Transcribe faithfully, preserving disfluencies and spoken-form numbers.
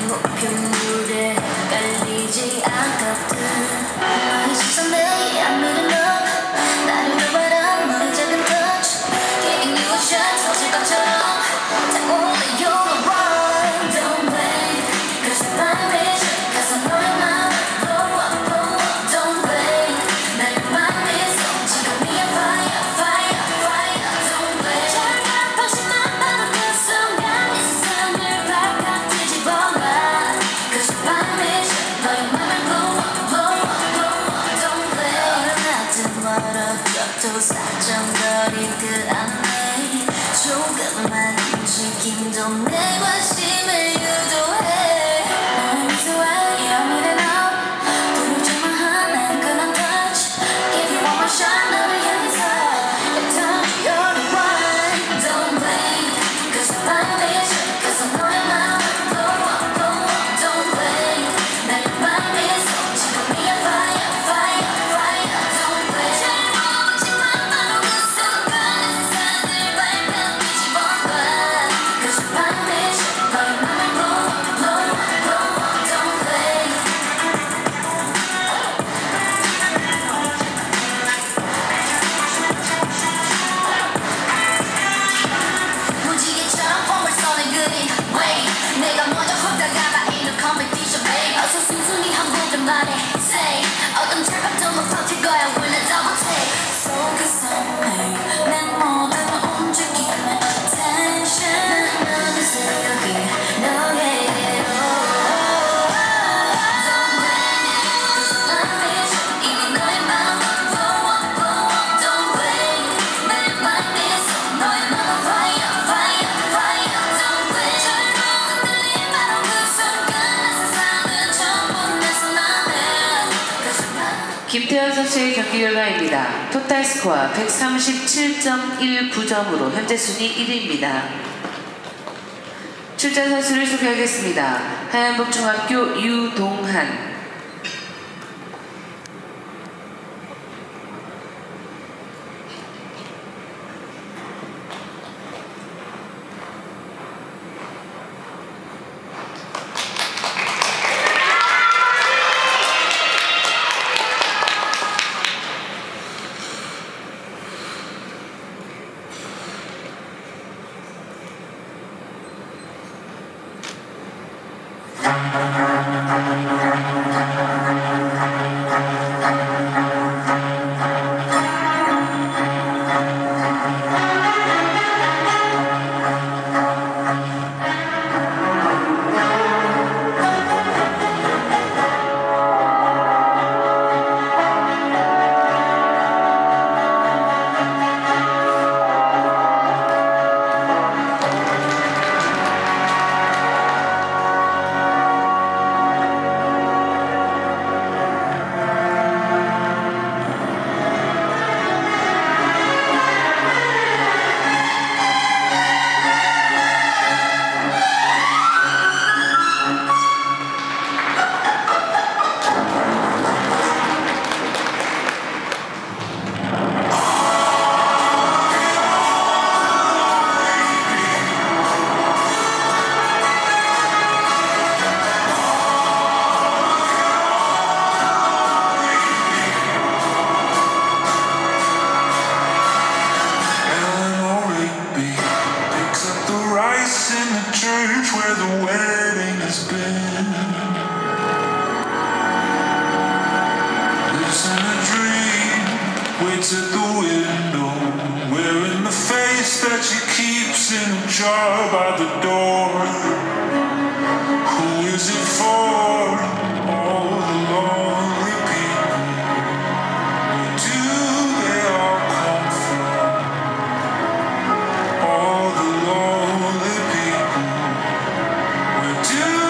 빗물에 깔리지 않거든. 너의 시선 내에 안 믿는 너 나를 바란 너의 작은 touch Giving you a shot 터질 것처럼 다 only you the one. Don't wait cause I'm my mission cause I know you're mine. Blow up blow up don't wait 날 맘에 속 지금이야 fire fire fire don't wait 철갑없이만 바로 그 순간 이 세상을 발칵 뒤집어봐 cause I'm my mission 너의 맘을 blow up blow up blow up don't wait 나한테 멀어져도 사정거리 그 안에 조금만 움직임도 내 관심을 유도해. 너의 미소에 여미는 up 두렵지만 하는 그런 touch Give you one more shot 너를 향해서 Every time you're the one. Don't wait cause I'm my mission cause I know you're mine. Blow up blow up don't wait 날 맘에 속 지금이야 fire fire fire don't wait 잘못지만 바로 그 순간 내 세상을 발칵 뒤집어봐 cause I'm my mission 너의 맘을 blow up blow up blow up don't wait. 무지개처럼 폼을 써내 그린 way 내가 먼저 훅 다가가 ain't no competition babe. 어서 순순히 한 곡을 말해 say 어떤 철밥도 못 버틸 거야 when I double take. Focus on me 내 모든 움직임에 attention 어느새 여기 너에게로 Don't wait cause I'm my mission 이미 너의 마음 blow up blow up don't wait 날 맘에 속 너의 마음 fire fire fire don't wait 절로 흔들린 바로 그 순간 내 세상은 전부 내 손 안에 cause I'm my 김태현 선수의 경기 결과입니다. 토탈 스코어 백삼십칠 점 일구 점으로 현재 순위 일 위입니다. 출전 선수를 소개하겠습니다. 하얀복중학교 유동한, Waits at the window, wearing the face that she keeps in a jar by the door. Who is it for? All the lonely people. Where do they all come from? All the lonely people. Where do